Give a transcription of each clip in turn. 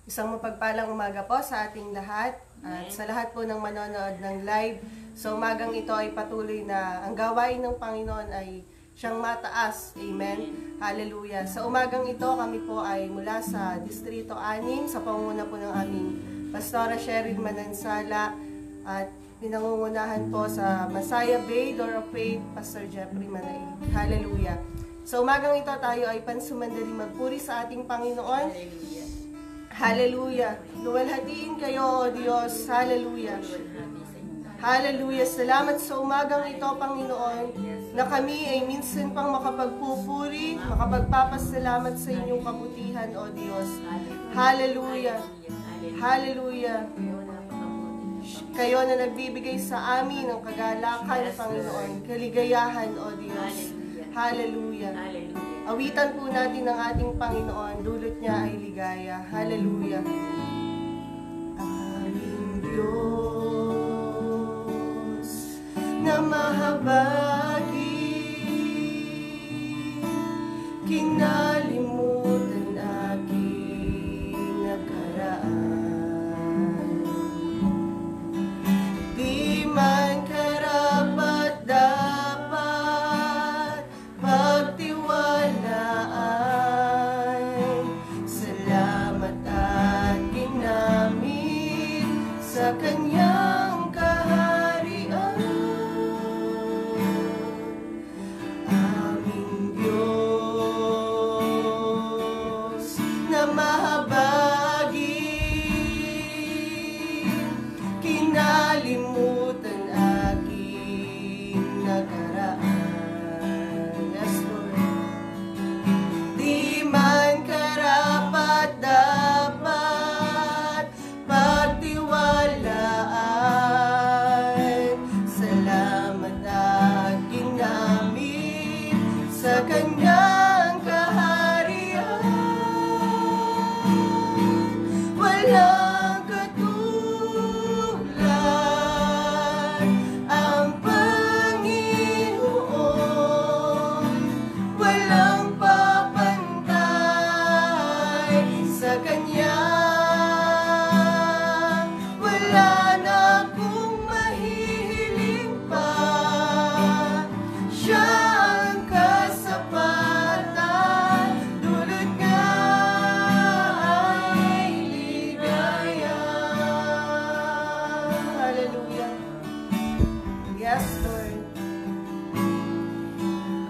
Isang mapagpalang umaga po sa ating lahat at sa lahat po ng manonood ng live. So umagang ito ay patuloy na ang gawain ng Panginoon ay siyang mataas. Amen. Hallelujah. Sa umagang ito kami po ay mula sa Distrito 6 sa pangunguna po ng aming Pastora Cheryl Manansala at pinangungunahan po sa Masaya Bay, Door of Faith, Pastor Jeffrey Manay. Hallelujah. Sa umagang ito tayo ay pansumandali magpuri sa ating Panginoon. Hallelujah. Luwalhatiin kayo, O Diyos. Hallelujah. Hallelujah. Salamat sa umagang ito, Panginoon, na kami ay minsan pang makapagpupuri, makapagpapasalamat sa inyong kabutihan, O Diyos. Hallelujah. Hallelujah. Kayo na nagbibigay sa amin ng kagalakan, Panginoon, kaligayahan, O Diyos. Hallelujah. Awitan po natin ang ating Panginoon, dulot niya ay ligaya. Hallelujah. Aming Diyos na mahabagi, kinalimutan aking nakaraan. Di man karapat dapat pagtiwalaan, salamat at ginamit sa kanyang kaharian. Aming Diyos na mahabagi, kinalimutan aking nakaraan. Yes, Lord. Di man karapat dapat pagtiwalaan, salamat at ginamit sa kanyang kaharian. Walang katulad ang Panginoon, walang papantay sa kanya. Wala na akong mahihiling pa, siya ang kasapatan, dulot nga ay ligaya. Hallelujah. Yes, Lord.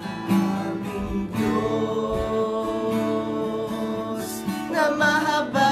Aming Diyos na mahabagi,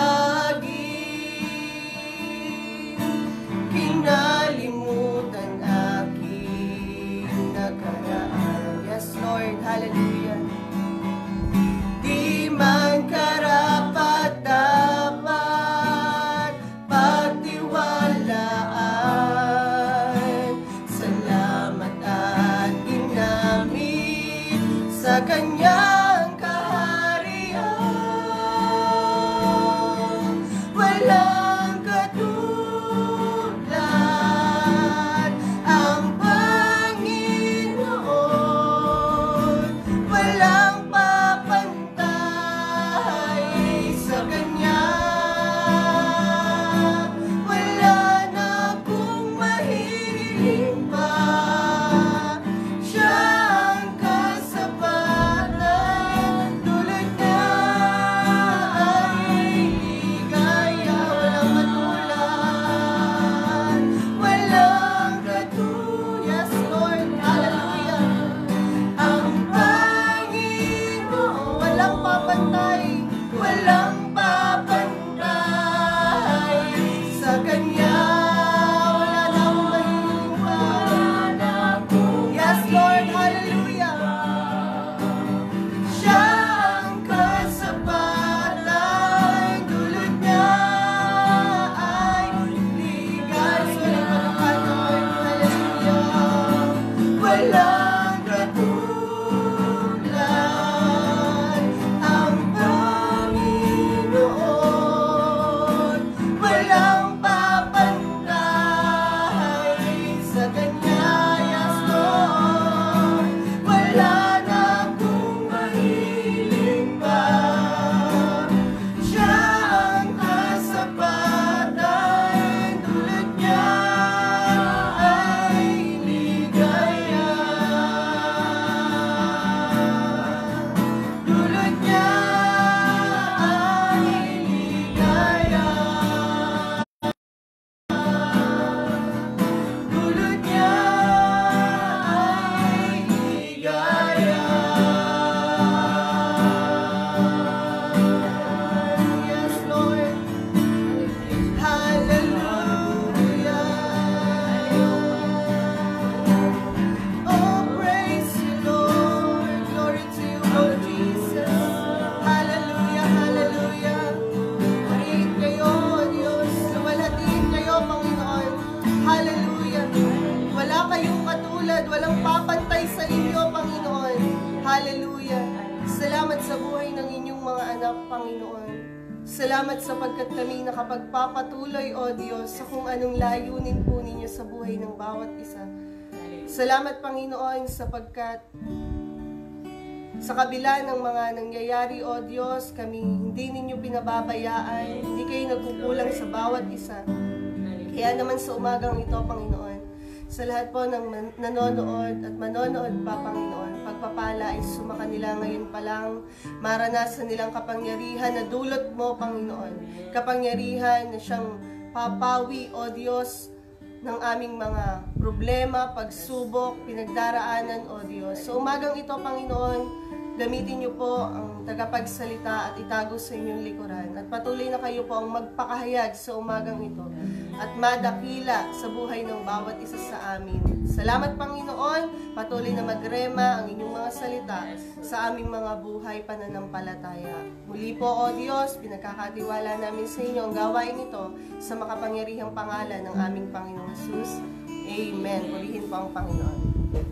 Panginoon. Salamat sapagkat kami nakapagpapatuloy, O Diyos, sa kung anong layunin po ninyo sa buhay ng bawat isa. Salamat, Panginoon, sapagkat sa kabila ng mga nangyayari, O Diyos, kami hindi ninyo pinababayaan, hindi kayo nagkukulang sa bawat isa. Kaya naman sa umagang ito, Panginoon, sa lahat po ng nanonood at manonood pa, Panginoon, pagpapala ay sumakanila ngayon pa lang, maranasan nilang kapangyarihan na dulot mo, Panginoon. Kapangyarihan na siyang papawi, O Diyos, ng aming mga problema, pagsubok, pinagdaraanan, O Diyos. Sa umagang ito, Panginoon, gamitin niyo po ang tagapagsalita at itago sa inyong likuran. At patuloy na kayo po ang magpakahayag sa umagang ito at madakila sa buhay ng bawat isa sa amin. Salamat, Panginoon. Patuloy na magrema ang inyong mga salita sa aming mga buhay pananampalataya. Muli po, O Diyos, pinagkakatiwala namin sa inyo ang gawain ito sa makapangyarihang pangalan ng aming Panginoong Jesus. Amen. Purihin po ang Panginoon.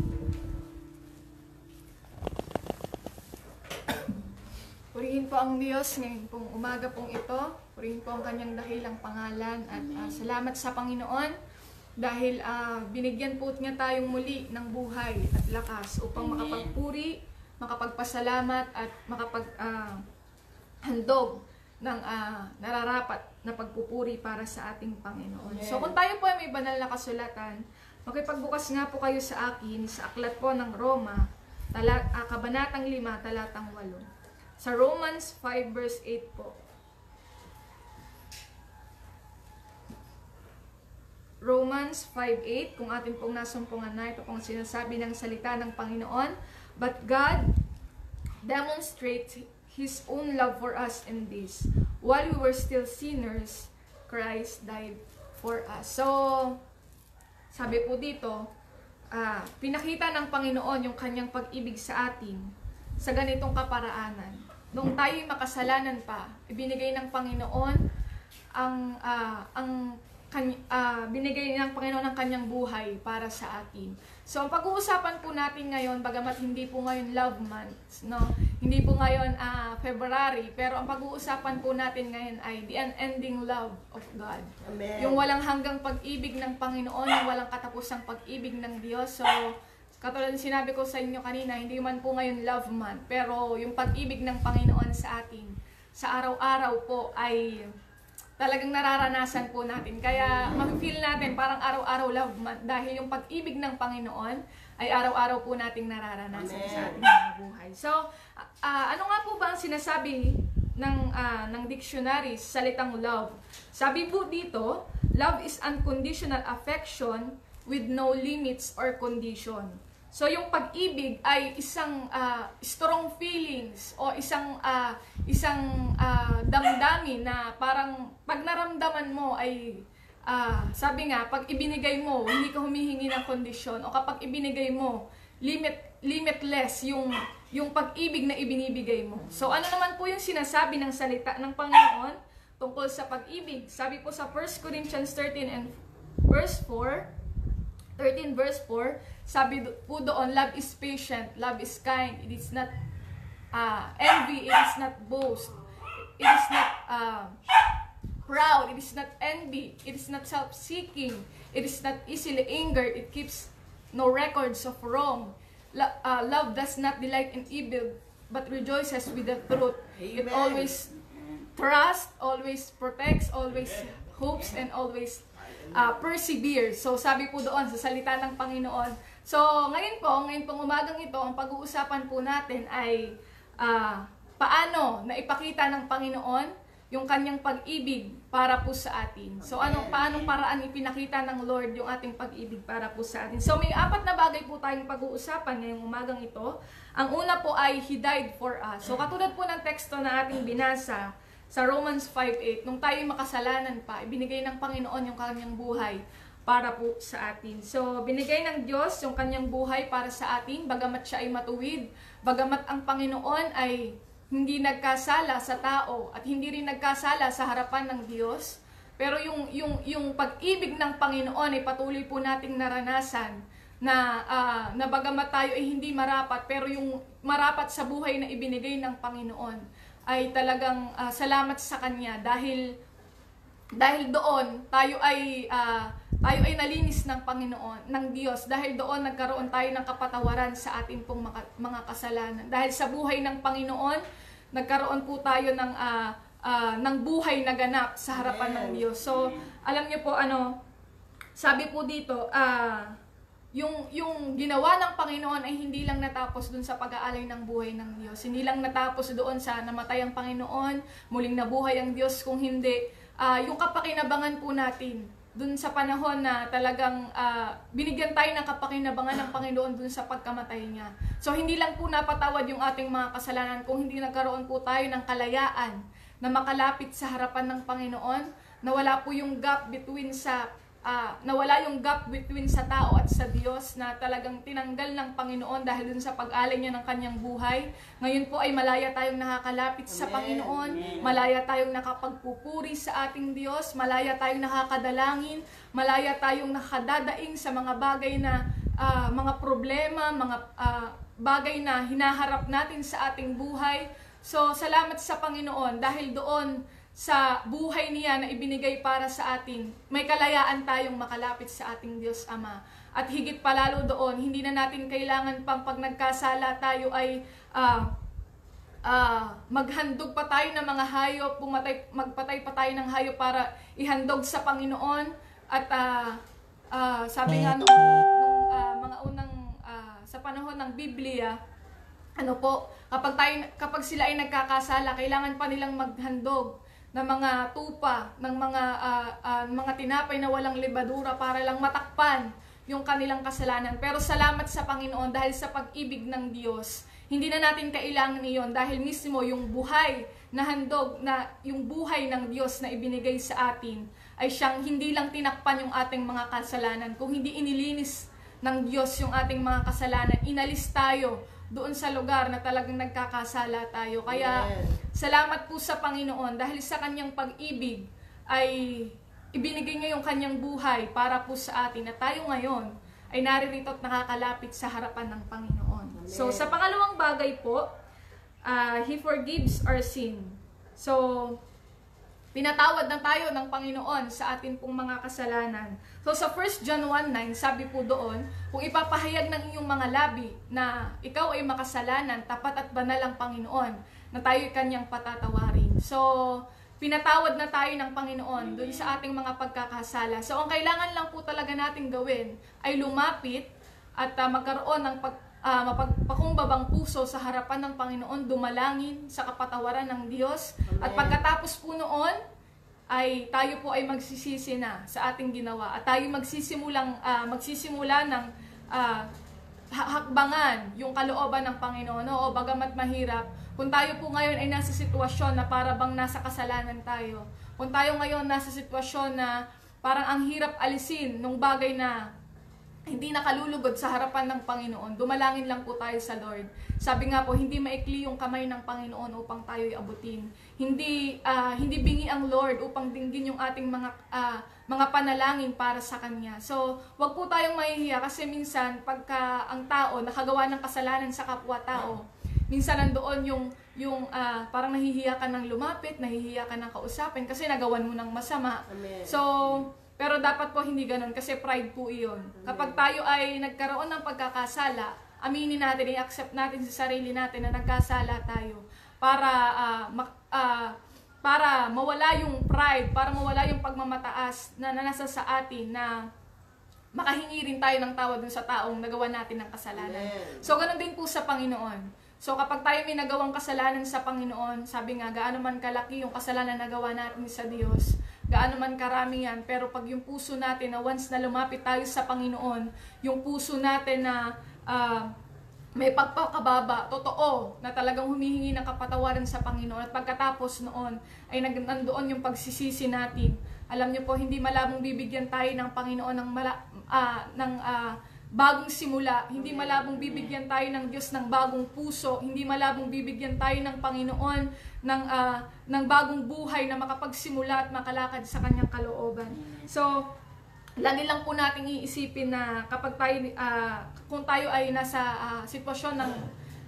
Purihin po ang Diyos ngayon pong umaga pong ito. Purihin po ang kanyang dakilang pangalan. At salamat sa Panginoon dahil binigyan po niya tayong muli ng buhay at lakas upang makapagpuri, makapagpasalamat at makapaghandog ng nararapat na pagpupuri para sa ating Panginoon. So kung tayo po ay may banal na kasulatan, makipagbukas nga po kayo sa akin sa aklat po ng Roma, Kabanatang 5, talatang 8. Sa Romans 5 verse 8 po. Romans 5:8, kung atin pong nasumpungan na, ito pong sinasabi ng salita ng Panginoon. But God demonstrates His own love for us in this. While we were still sinners, Christ died for us. So, sabi po dito, pinakita ng Panginoon yung kanyang pag-ibig sa atin sa ganitong kaparaanan. Nung tayo'y makasalanan pa, ibinigay ng Panginoon binigay ng Panginoon ang kanyang buhay para sa atin. So, ang pag-uusapan po natin ngayon, bagamat hindi po ngayon love month, no? Hindi po ngayon February, pero ang pag-uusapan po natin ngayon ay the unending love of God. Amen. Yung walang hanggang pag-ibig ng Panginoon, yung walang katapusang pag-ibig ng Diyos. So, katulad ng sinabi ko sa inyo kanina, hindi man po ngayon love month, pero yung pag-ibig ng Panginoon sa atin, sa araw-araw po ay talagang nararanasan po natin. Kaya mag-feel natin parang araw-araw love month dahil yung pag-ibig ng Panginoon ay araw-araw po nating nararanasan sa ating mga buhay. So, ano nga po ba ang sinasabi ng dictionary sa salitang love? Sabi po dito, love is unconditional affection with no limits or condition. So, yung pag-ibig ay isang strong feelings o isang damdamin na parang pag naramdaman mo ay, sabi nga, pag ibinigay mo, hindi ka humihingi ng kondisyon o kapag ibinigay mo, limitless yung pag-ibig na ibinibigay mo. So, ano naman po yung sinasabi ng salita ng Panginoon tungkol sa pag-ibig? Sabi po sa 1 Corinthians 13 verse 4, sabi po doon, love is patient, love is kind, it is not envy, it is not boast, it is not proud, it is not envy, it is not self-seeking, it is not easily angered, it keeps no records of wrong. Love does not delight in evil, but rejoices with the truth. Amen. It always trusts, always protects, always hopes, and always persevere. So, sabi po doon sa salita ng Panginoon. So, ngayon pong umagang ito, ang pag-uusapan po natin ay paano na ipakita ng Panginoon yung kanyang pag-ibig para po sa atin. So, paanong paraan ipinakita ng Lord yung ating pag-ibig para po sa atin. So, may 4 na bagay po tayong pag-uusapan ngayong umagang ito. Ang una po ay He died for us. So, katulad po ng teksto na ating binasa, sa Romans 5:8, nung tayo'y makasalanan pa, ibinigay ng Panginoon yung kanyang buhay para po sa atin. So, binigay ng Diyos yung kanyang buhay para sa atin, bagamat siya ay matuwid, bagamat ang Panginoon ay hindi nagkasala sa tao at hindi rin nagkasala sa harapan ng Diyos, pero yung pag-ibig ng Panginoon ay patuloy po nating naranasan na bagamat tayo ay hindi marapat, pero yung marapat sa buhay na ibinigay ng Panginoon ay talagang salamat sa Kanya dahil doon tayo ay nalinis ng Panginoon, ng Diyos. Dahil doon nagkaroon tayo ng kapatawaran sa ating pong mga kasalanan. Dahil sa buhay ng Panginoon, nagkaroon po tayo ng buhay na ganap sa harapan ng Diyos. So, alam niyo po sabi po dito, yung ginawa ng Panginoon ay hindi lang natapos dun sa pag-aalay ng buhay ng Diyos. Hindi lang natapos doon sa namatay ang Panginoon, muling nabuhay ang Diyos, kung hindi, yung kapakinabangan po natin dun sa panahon na talagang binigyan tayo ng kapakinabangan ng Panginoon dun sa pagkamatay niya. So, hindi lang po napatawad yung ating mga kasalanan, kung hindi nagkaroon po tayo ng kalayaan na makalapit sa harapan ng Panginoon, nawala po yung gap between sa tao at sa Diyos, na talagang tinanggal ng Panginoon dahil dun sa pag-alay niya ng kanyang buhay. Ngayon po ay malaya tayong nakakalapit sa Panginoon, malaya tayong nakapagpupuri sa ating Diyos, malaya tayong nakakadalangin, malaya tayong nakadadaing sa mga bagay na mga problema, mga bagay na hinaharap natin sa ating buhay. So, salamat sa Panginoon dahil doon sa buhay niya na ibinigay para sa atin, may kalayaan tayong makalapit sa ating Diyos Ama. At higit palalo doon, hindi na natin kailangan pang pag nagkasala tayo ay maghandog pa tayo ng mga hayop, magpatay pa tayo ng hayop para ihandog sa Panginoon. At sabi nga nung mga unang sa panahon ng Biblia, kapag sila ay nagkakasala, kailangan pa nilang maghandog ng mga tupa, ng mga tinapay na walang libadura para lang matakpan yung kanilang kasalanan. Pero salamat sa Panginoon dahil sa pag-ibig ng Diyos, hindi na natin kailangan iyon dahil mismo yung buhay na handog, na yung buhay ng Diyos na ibinigay sa atin ay siyang hindi lang tinakpan yung ating mga kasalanan, kung hindi inilinis ng Diyos yung ating mga kasalanan, inalis tayo doon sa lugar na talagang nagkakasala tayo. Kaya salamat po sa Panginoon dahil sa kanyang pag-ibig ay ibinigay niya yung kanyang buhay para po sa atin, na tayo ngayon ay naririto at nakakalapit sa harapan ng Panginoon. Amen. So sa pangalawang bagay po, He forgives our sin. So pinatawad na tayo ng Panginoon sa atin pong mga kasalanan. So sa 1 John 1:9, sabi po doon, kung ipapahayag ng inyong mga labi na ikaw ay makasalanan, tapat at banal ang Panginoon, na tayo'y kanyang patatawarin. So, pinatawad na tayo ng Panginoon doon sa ating mga pagkakasala. So, ang kailangan lang po talaga natin gawin ay lumapit at magkaroon ng mapagpakumbabang puso sa harapan ng Panginoon, dumalangin sa kapatawaran ng Diyos. Amen. At pagkatapos po noon, ay tayo po ay magsisisi na sa ating ginawa. At tayo magsisimula ng hakbangan yung kalooban ng Panginoon. O bagamat mahirap, kung tayo po ngayon ay nasa sitwasyon na para bang nasa kasalanan tayo, kung tayo ngayon nasa sitwasyon na parang ang hirap alisin nung bagay na hindi nakalulugod sa harapan ng Panginoon, dumalangin lang po tayo sa Lord. Sabi nga po, hindi maikli yung kamay ng Panginoon upang tayo'y abutin. Hindi bingi ang Lord upang dinggin yung ating mga panalangin para sa Kanya. So, wag po tayong mahihiya kasi minsan pagka ang tao nakagawa ng kasalanan sa kapwa-tao, minsan nandoon yung parang nahihiya ka ng lumapit, nahihiya ka ng kausapin kasi nagawan mo ng masama. Amen. So, pero dapat po hindi ganun kasi pride po iyon. Kapag tayo ay nagkaroon ng pagkakasala, aminin natin, i-accept natin sa sarili natin na nagkasala tayo para mawala yung pride, para mawala yung pagmamataas na nasa sa atin, na makahingi rin tayo ng tawad dun sa taong nagawa natin ng kasalanan. Amen. So, ganun din po sa Panginoon. So, kapag tayo may nagawang kasalanan sa Panginoon, sabi nga, gaano man kalaki yung kasalanan na nagawa natin sa Diyos, gaano man karami yan, pero pag yung puso natin na once na lumapit tayo sa Panginoon, yung puso natin na may pagpapakababa, totoo, na talagang humihingi ng kapatawaran sa Panginoon, at pagkatapos noon ay nandoon yung pagsisisi natin. Alam niyo po, hindi malabong bibigyan tayo ng Panginoon ng bagong simula, hindi malabong bibigyan tayo ng Diyos ng bagong puso, hindi malabong bibigyan tayo ng Panginoon ng bagong buhay na makapagsimula at makalakad sa kanyang kalooban. So, lagi lang po nating iisipin na kapag tayo, kung tayo ay nasa sitwasyon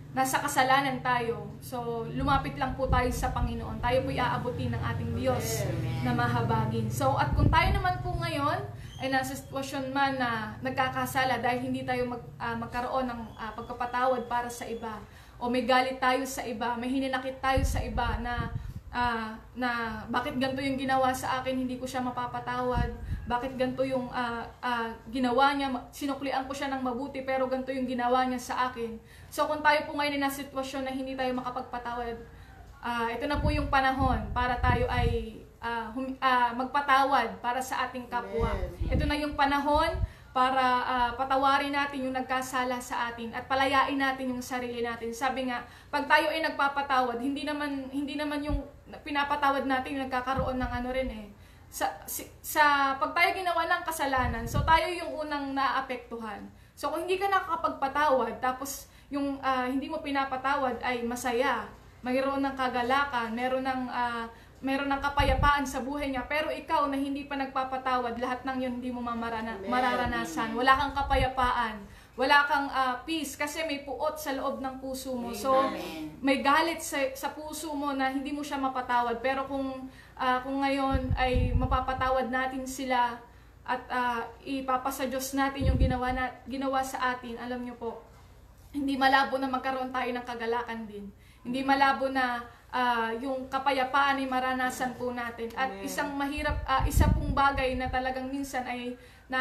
nasa kasalanan tayo. So, lumapit lang po tayo sa Panginoon. Tayo po iaabutin ng ating Diyos na mahabagin. So, at kung tayo naman po ngayon ay nasa sitwasyon man na nagkakasala dahil hindi tayo magkaroon ng pagkapatawad para sa iba, o may galit tayo sa iba, may hininakit tayo sa iba na bakit ganito yung ginawa sa akin, hindi ko siya mapapatawad, bakit ganito yung ginawa niya, sinuklian ko siya ng mabuti pero ganito yung ginawa niya sa akin. So kung tayo po ngayon na sitwasyon na hindi tayo makapagpatawad, ito na po yung panahon para tayo ay magpatawad para sa ating kapwa. Ito na yung panahon para patawarin natin yung nagkasala sa atin at palayain natin yung sarili natin. Sabi nga, pag tayo ay nagpapatawad, hindi naman yung pinapatawad natin yung nagkakaroon ng ano rin eh. Pag tayo ginawa ng kasalanan, so tayo yung unang naapektuhan. So kung hindi ka nakakapagpatawad, tapos yung hindi mo pinapatawad ay masaya, mayroon ng kagalakan, meron ng kapayapaan sa buhay niya, pero ikaw na hindi pa nagpapatawad, lahat ng yun hindi mo mararanasan. Wala kang kapayapaan, wala kang peace, kasi may puot sa loob ng puso mo. So, may galit sa puso mo na hindi mo siya mapatawad. Pero kung ngayon ay mapapatawad natin sila at ipapasa Diyos natin yung ginawa sa atin, alam nyo po, hindi malabo na magkaroon tayo ng kagalakan din. Hindi malabo na yung kapayapaan ay maranasan po natin. At isa pong bagay na talagang minsan ay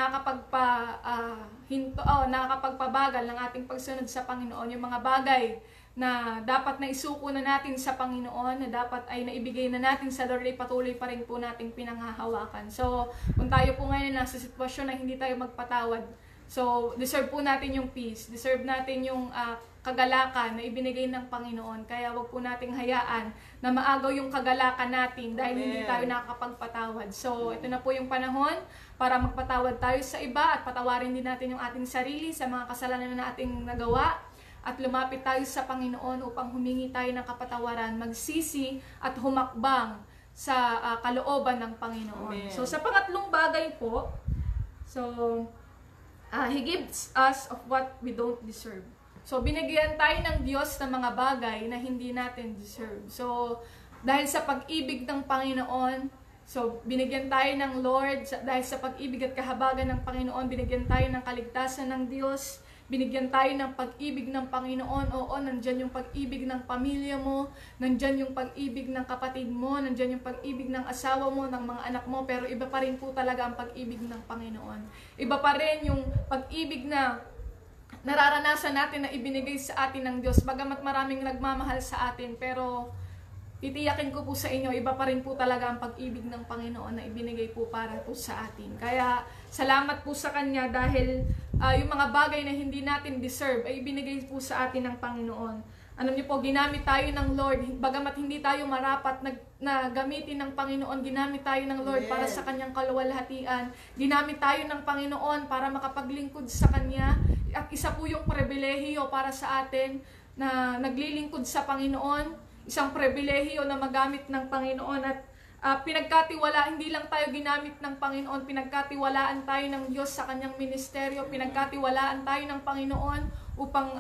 nakakapagpabagal ng ating pagsunod sa Panginoon, yung mga bagay na dapat na isuko na natin sa Panginoon, na dapat ay naibigay na natin sa Lord, ay patuloy pa rin po nating pinanghahawakan. So, kung tayo po ngayon nasa sitwasyon na hindi tayo magpatawad, so deserve po natin yung peace, deserve natin yung kagalakan na ibinigay ng Panginoon. Kaya wag po nating hayaan na maagaw yung kagalakan natin dahil hindi tayo nakakapagpatawad. So, ito na po yung panahon para magpatawad tayo sa iba at patawarin din natin yung ating sarili sa mga kasalanan na ating nagawa. At lumapit tayo sa Panginoon upang humingi tayo ng kapatawaran, magsisi at humakbang sa kalooban ng Panginoon. Amen. So, sa pangatlong bagay po, so, He gives us of what we don't deserve. So, binigyan tayo ng Diyos ng mga bagay na hindi natin deserve. So, dahil sa pag-ibig ng Panginoon, so, binigyan tayo ng Lord, dahil sa pag-ibig at kahabagan ng Panginoon, binigyan tayo ng kaligtasan ng Diyos, binigyan tayo ng pag-ibig ng Panginoon. Oo, nandyan yung pag-ibig ng pamilya mo, nandyan yung pag-ibig ng kapatid mo, nandyan yung pag-ibig ng asawa mo, ng mga anak mo, pero iba pa rin po talaga ang pag-ibig ng Panginoon. Iba pa rin yung pag-ibig na nararanasan natin na ibinigay sa atin ng Diyos. Bagamat maraming nagmamahal sa atin, pero titiyakin ko po sa inyo, iba pa rin po talaga ang pag-ibig ng Panginoon na ibinigay po para po sa atin. Kaya salamat po sa Kanya dahil yung mga bagay na hindi natin deserve ay ibinigay po sa atin ng Panginoon. Alam niyo po, ginamit tayo ng Lord, bagamat hindi tayo marapat na gamitin ng Panginoon, ginamit tayo ng Lord para sa Kanyang kaluwalhatian. Ginamit tayo ng Panginoon para makapaglingkod sa Kanya. At isa po yung pribilehiyo para sa atin na naglilingkod sa Panginoon. Isang pribilehiyo na magamit ng Panginoon at pinagkatiwala, hindi lang tayo ginamit ng Panginoon, pinagkatiwalaan tayo ng Diyos sa Kanyang ministeryo, pinagkatiwalaan tayo ng Panginoon upang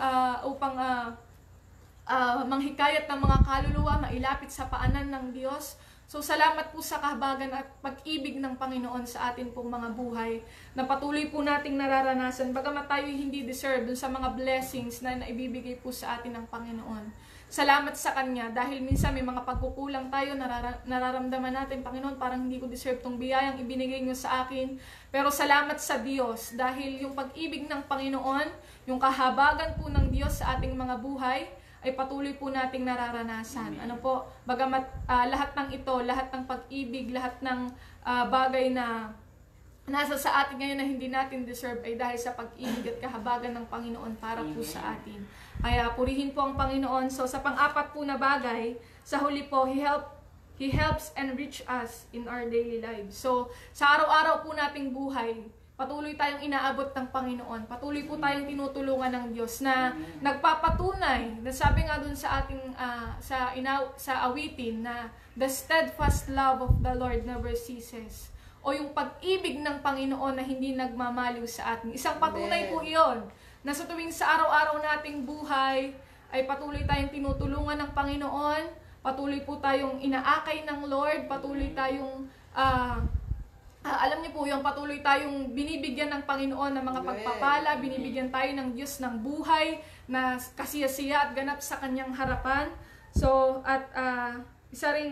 manghikayat ng mga kaluluwa, mailapit sa paanan ng Diyos. So, salamat po sa kahabagan at pag-ibig ng Panginoon sa atin pong mga buhay na patuloy po nating nararanasan, bagamat tayo hindi deserve dun sa mga blessings na naibibigay po sa atin ng Panginoon. Salamat sa Kanya dahil minsan may mga pagkukulang tayo, nararamdaman natin, Panginoon, parang hindi ko deserve tong biyayang ibinigay niyo sa akin. Pero salamat sa Diyos dahil yung pag-ibig ng Panginoon, yung kahabagan po ng Diyos sa ating mga buhay, ay patuloy po nating nararanasan. Ano po, bagamat lahat ng ito, lahat ng pag-ibig, lahat ng bagay na nasa sa atin ngayon na hindi natin deserve ay dahil sa pag-ibig at kahabagan ng Panginoon para po sa atin. Kaya purihin po ang Panginoon. So sa pang-apat po na bagay, sa huli po, He helps enrich us in our daily lives. So sa araw-araw po nating buhay, patuloy tayong inaabot ng Panginoon. Patuloy po tayong tinutulungan ng Diyos na nagpapatunay. Sabi nga dun sa ating sa awitin na the steadfast love of the Lord never ceases. O yung pag-ibig ng Panginoon na hindi nagmamaliw sa atin. Isang patunay po iyon na sa tuwing sa araw-araw nating buhay, ay patuloy tayong tinutulungan ng Panginoon, patuloy po tayong inaakay ng Lord, patuloy tayong alam niyo po yung patuloy tayong binibigyan ng Panginoon ng mga pagpapala, binibigyan tayo ng Diyos ng buhay na kasiyasiya at ganap sa kanyang harapan. So, at isa ring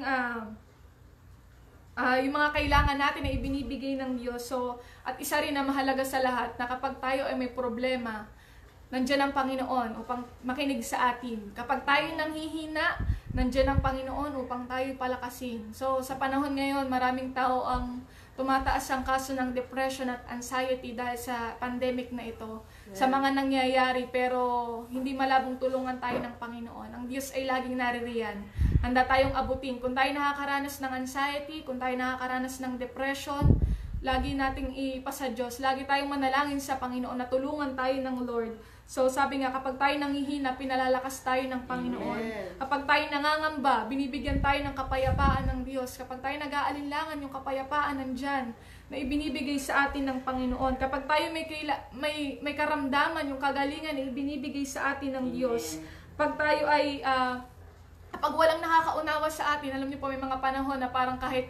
yung mga kailangan natin na ibinibigay ng Diyos. So, at isa rin na mahalaga sa lahat na kapag tayo ay may problema, nandiyan ang Panginoon upang makinig sa atin. Kapag tayo nanghihina, nandiyan ang Panginoon upang tayo palakasin. So, sa panahon ngayon, maraming tao ang tumataas ang kaso ng depression at anxiety dahil sa pandemic na ito, sa mga nangyayari, pero hindi malabong tulungan tayo ng Panginoon. Ang Diyos ay laging naririyan. Handa tayong abutin. Kung tayo nakakaranas ng anxiety, kung tayo nakakaranas ng depression, lagi nating ipasa Diyos. Lagi tayong manalangin sa Panginoon na tulungan tayo ng Lord. So sabi nga, kapag tayo nanghihina, pinalalakas tayo ng Panginoon. Amen. Kapag tayo nangangamba, binibigyan tayo ng kapayapaan ng Diyos. Kapag tayo nag-aalinlangan, yung kapayapaan nandyan na ibinibigay sa atin ng Panginoon. Kapag tayo may karamdaman, yung kagalingan na ibinibigay sa atin ng Diyos. Kapag tayo ay, kapag walang nakakaunawa sa atin, alam niyo po, may mga panahon na parang kahit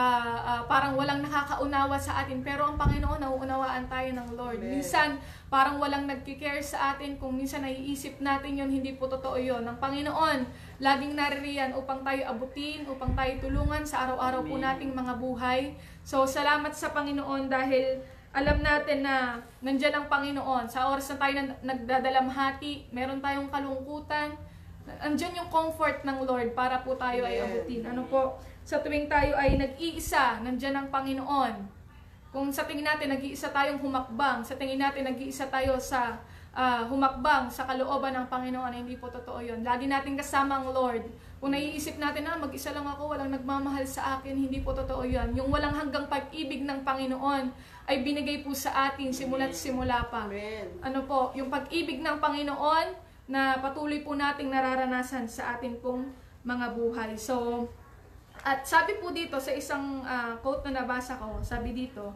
parang walang nakakaunawa sa atin, pero ang Panginoon, nauunawaan tayo ng Lord. Amen. Minsan parang walang nagki-care sa atin, kung minsan naiisip natin yun, hindi po totoo yun. Ang Panginoon laging naririyan upang tayo abutin, upang tayo tulungan sa araw-araw po nating mga buhay. So salamat sa Panginoon dahil alam natin na nandyan ang Panginoon. Sa oras na tayo nagdadalamhati, meron tayong kalungkutan, andyan yung comfort ng Lord para po tayo ay abutin. Ano po? Sa tuwing tayo ay nag-iisa, nandyan ang Panginoon. Kung sa tingin natin, nag-iisa tayong humakbang, sa tingin natin, nag-iisa tayo sa humakbang sa kalooban ng Panginoon, hindi po totoo yun. Lagi natin kasama ang Lord. Kung naiisip natin, mag-isa lang ako, walang nagmamahal sa akin, hindi po totoo yun. Yung walang hanggang pag-ibig ng Panginoon ay binigay po sa atin simula't simula pa. Amen. Ano po, yung pag-ibig ng Panginoon na patuloy po nating nararanasan sa atin pong mga buhay. So, at sabi po dito sa isang quote na nabasa ko, sabi dito,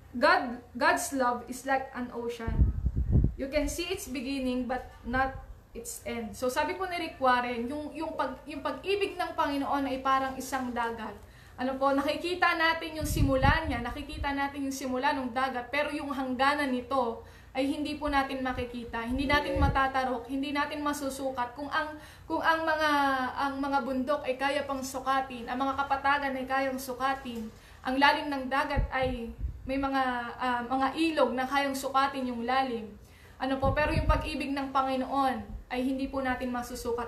God's love is like an ocean. You can see its beginning but not its end. So sabi po ni Rick Warren, yung pag-ibig ng Panginoon ay parang isang dagat. Ano po, nakikita natin yung simula niya, nakikita natin yung simula ng dagat, pero yung hangganan nito ay hindi po natin makikita, hindi natin matatarok, hindi natin masusukat. Kung ang mga bundok ay kaya pang sukatin, ang mga kapatagan ay kayang sukatin, ang lalim ng dagat ay may mga ilog na kayang sukatin yung lalim. Ano po, pero yung pag-ibig ng Panginoon ay hindi po natin masusukat.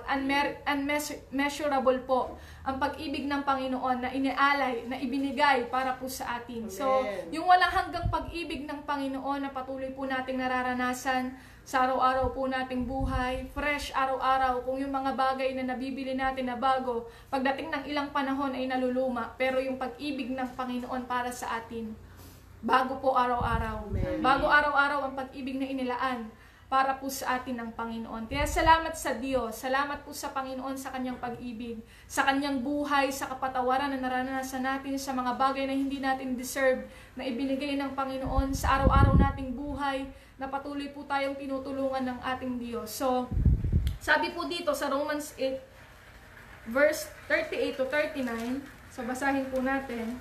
Unmeasurable po ang pag-ibig ng Panginoon na inialay, na ibinigay para po sa atin. So, yung walang hanggang pag-ibig ng Panginoon na patuloy po nating nararanasan sa araw-araw po nating buhay, fresh araw-araw, kung yung mga bagay na nabibili natin na bago, pagdating ng ilang panahon ay naluluma, pero yung pag-ibig ng Panginoon para sa atin, bago po araw-araw. Bago araw-araw ang pag-ibig na inilaan para po sa atin ng Panginoon. Kaya salamat sa Diyos, salamat po sa Panginoon sa kanyang pag-ibig, sa kanyang buhay, sa kapatawaran na naranasan natin, sa mga bagay na hindi natin deserve, na ibinigay ng Panginoon sa araw-araw nating buhay, na patuloy po tayong tinutulungan ng ating Diyos. So, sabi po dito sa Romans 8, verse 38 to 39, so basahin po natin.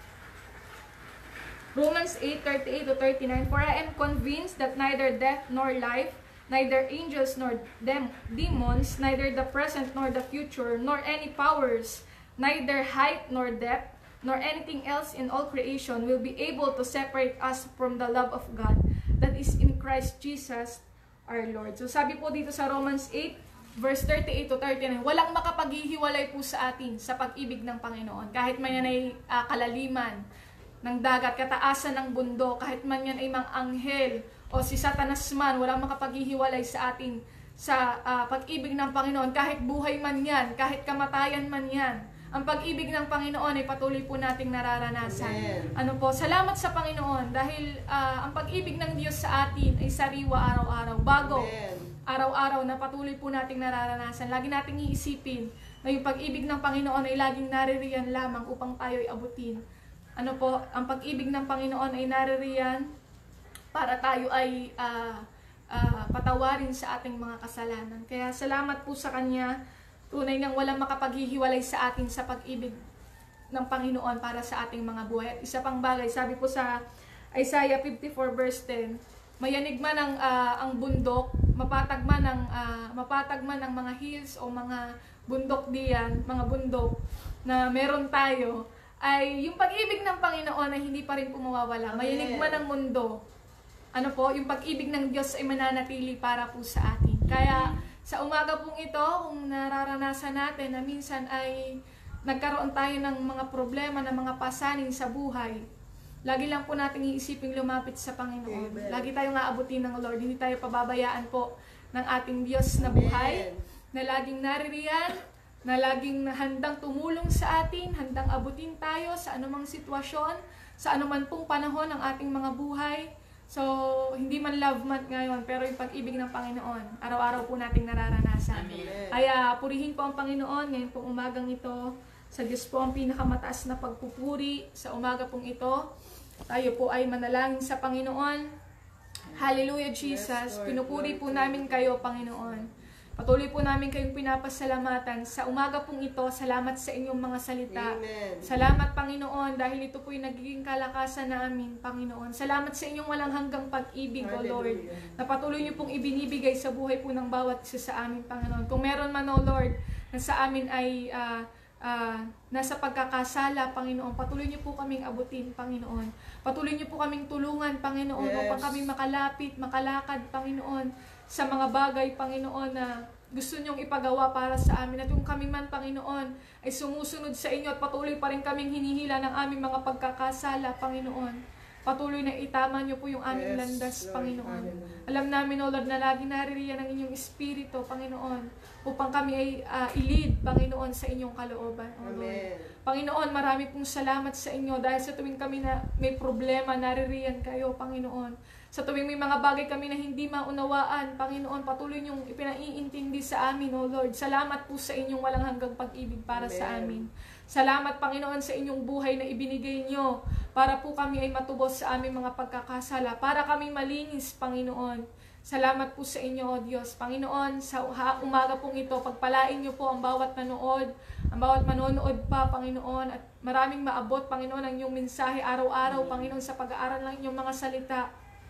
Romans 8:38 to 39, For I am convinced that neither death nor life, neither angels nor demons, neither the present nor the future, nor any powers, neither height nor depth, nor anything else in all creation will be able to separate us from the love of God that is in Christ Jesus our Lord. So sabi po dito sa Romans 8, verse 38 to 39, walang makapaghihiwalay po sa atin sa pag-ibig ng Panginoon. Kahit man yan ay kalaliman ng dagat, kataasan ng bundok, kahit man yan ay mga anghel o si Satanas man, walang makapaghihiwalay sa atin sa pag-ibig ng Panginoon. Kahit buhay man yan, kahit kamatayan man yan, ang pag-ibig ng Panginoon ay patuloy po nating nararanasan. Amen. Ano po, salamat sa Panginoon dahil ang pag-ibig ng Diyos sa atin ay sariwa araw-araw, bago araw-araw na patuloy po nating nararanasan. Lagi nating iisipin na yung pag-ibig ng Panginoon ay laging naririyan lamang upang tayo ay abutin. Ano po, ang pag-ibig ng Panginoon ay naririyan para tayo ay patawarin sa ating mga kasalanan. Kaya salamat po sa Kanya. Tunay ngang walang makapaghihiwalay sa atin sa pag-ibig ng Panginoon para sa ating mga buhay. At isa pang bagay, sabi po sa Isaiah 54 verse 10, mayanig man ang bundok, mapatag man ang mga hills o mga bundok diyan, mga bundok na meron tayo, ay yung pag-ibig ng Panginoon ay hindi pa rin pumawawala. Mayanig man ang mundo, yung pag-ibig ng Diyos ay mananatili para po sa atin. Kaya sa umaga pong ito, kung nararanasan natin na minsan ay nagkaroon tayo ng mga problema, ng mga pasanin sa buhay, lagi lang po natin iisiping lumapit sa Panginoon. Amen. Lagi tayong aabutin ng Lord. Hindi tayo pababayaan po ng ating Diyos na buhay, na laging naririyan, na laging handang tumulong sa atin, handang abutin tayo sa anumang sitwasyon, sa anuman pong panahon ng ating mga buhay. So, hindi man love month ngayon, pero yung pag-ibig ng Panginoon, araw-araw po nating nararanasan. Amen. Kaya purihin po ang Panginoon ngayon pong umagang ito. Sa Diyos po ang pinakamataas na pagpupuri sa umaga pong ito. Tayo po ay manalangin sa Panginoon. Hallelujah, Jesus. Pinupuri po namin kayo, Panginoon. Patuloy po namin kayong pinapasalamatan. Sa umaga pong ito, salamat sa inyong mga salita. Amen. Salamat, Panginoon, dahil ito po'y nagiging kalakasan namin, Panginoon. Salamat sa inyong walang hanggang pag-ibig, O Lord, na patuloy niyo pong ibinibigay sa buhay po ng bawat isa sa amin, Panginoon. Kung meron man, O Lord, na sa amin ay nasa pagkakasala, Panginoon, patuloy niyo po kaming abutin, Panginoon. Patuloy niyo po kaming tulungan, Panginoon, upang kami makalapit, makalakad, Panginoon, sa mga bagay, Panginoon, na gusto niyong ipagawa para sa amin. At yung kami man, Panginoon, ay sumusunod sa inyo at patuloy pa rin kaming hinihila ng aming mga pagkakasala, Panginoon. Patuloy na itama niyo po yung aming landas, Lord. Panginoon. Hallelujah. Alam namin, O Lord, na lagi naririyan ang inyong Espiritu, Panginoon, upang kami ay i-lead, Panginoon, sa inyong kalooban, O Lord. Amen. Panginoon, marami pong salamat sa inyo dahil sa tuwing kami na may problema, naririyan kayo, Panginoon. Sa tuwing may mga bagay kami na hindi maunawaan, Panginoon, patuloy niyong ipinaiintindi sa amin, O Lord. Salamat po sa inyong walang hanggang pag-ibig para sa amin. Salamat, Panginoon, sa inyong buhay na ibinigay niyo para po kami ay matubos sa aming mga pagkakasala, para kami malinis, Panginoon. Salamat po sa inyo, O Diyos. Panginoon, sa umaga pong ito, pagpalain niyo po ang bawat nanood, ang bawat manonood pa, Panginoon, at maraming maabot, Panginoon, ang inyong mensahe araw-araw, Panginoon, sa pag-aaral ng inyong mga salita.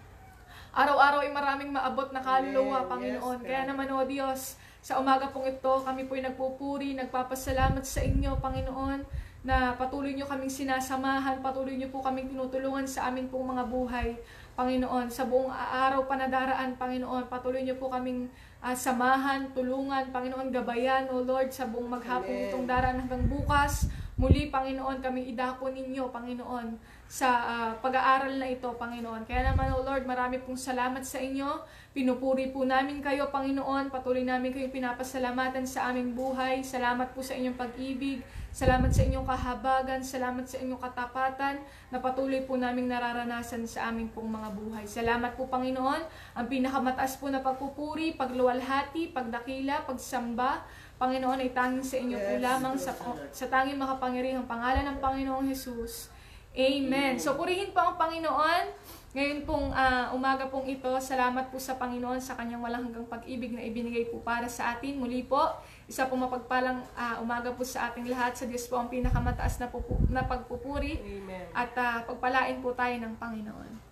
Araw-araw ay maraming maabot na kaluluwa, Panginoon. Yes, Kaya naman, O Diyos, sa umaga pong ito, kami po'y nagpupuri, nagpapasalamat sa inyo, Panginoon, na patuloy nyo kaming sinasamahan, patuloy nyo po kaming tinutulungan sa aming pong mga buhay, Panginoon. Sa buong araw pa na daraan, Panginoon, patuloy nyo po kaming samahan, tulungan, Panginoon, gabayan, O Lord, sa buong maghapon itong daraan hanggang bukas. Muli, Panginoon, kami idako ninyo, Panginoon, sa pag-aaral na ito, Panginoon. Kaya naman, O Lord, marami pong salamat sa inyo. Pinupuri po namin kayo, Panginoon. Patuloy namin kayong pinapasalamatan sa aming buhay. Salamat po sa inyong pag-ibig. Salamat sa inyong kahabagan. Salamat sa inyong katapatan na patuloy po naming nararanasan sa aming pong mga buhay. Salamat po, Panginoon. Ang pinakamataas po na pagpupuri, pagluwalhati, pagdakila, pagsamba, Panginoon, ay tanging sa inyo po lamang sa tanging makapangyarihang pangalan ng Panginoong Jesus. Amen. So, purihin po ang Panginoon. Ngayon pong umaga pong ito, salamat po sa Panginoon sa kanyang walang hanggang pag-ibig na ibinigay po para sa atin. Muli po, isa pong mapagpalang umaga po sa ating lahat. Sa Diyos po ang pinakamataas na pagpupuri. Amen. At pagpalain po tayo ng Panginoon.